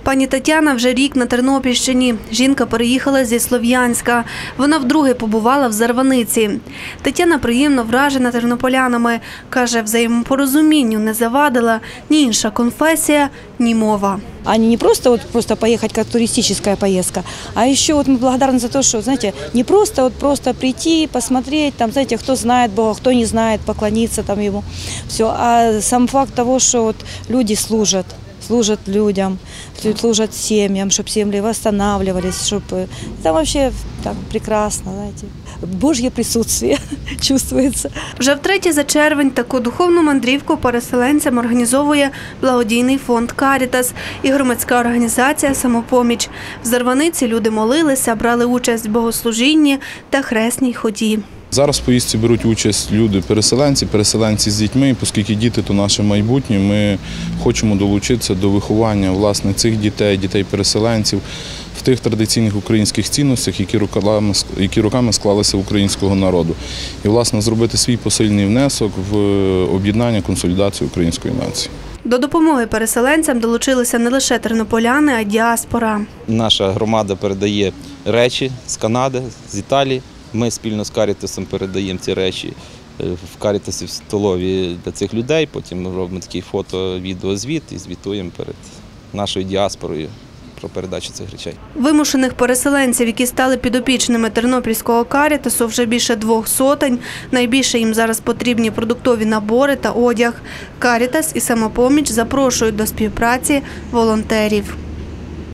Пані Тетяна вже рік на Тернопільщині. Жінка переїхала зі Слов'янська. Вона вдруге побувала в Зарваниці. Тетяна приємно вражена тернополянами. Каже, взаємопорозумінню не завадила ні інша конфесія, ні мова. Не просто поехать как туристическая поездка, а еще мы благодарны за то, что, знаете, не просто прийти, посмотреть, там, знаете, кто знает Бога, кто не знает, поклониться там Ему, все, а сам факт того, что люди служат людям, служат семьям, чтобы семьи восстанавливались, чтобы это вообще так прекрасно, знаете. Божье присутствие чувствується. Вже втретє за червень таку духовну мандрівку переселенцям організовує благодійний фонд «Карітас» і громадська організація «Самопоміч». В Зарваниці люди молилися, брали участь в богослужінні та хресній ході. Зараз в поїздці беруть участь переселенці з дітьми, оскільки діти – то наше майбутнє, ми хочемо долучитися до виховання власне цих дітей-переселенців в тих традиційних українських цінностях, які роками склалися в українського народу. І, власне, зробити свій посильний внесок в об'єднання, консолідацію української нації. До допомоги переселенцям долучилися не лише тернополяни, а й діаспора. Наша громада передає речі з Канади, з Італії. Ми спільно з Карітасом передаємо ці речі в Карітасі в столові для цих людей, потім робимо такий фото-відеозвіт і звітуємо перед нашою діаспорою про передачу цих речей. Вимушених переселенців, які стали підопічними Тернопільського Карітасу, вже більше 200. Найбільше їм зараз потрібні продуктові набори та одяг. Карітас і Самопоміч запрошують до співпраці волонтерів.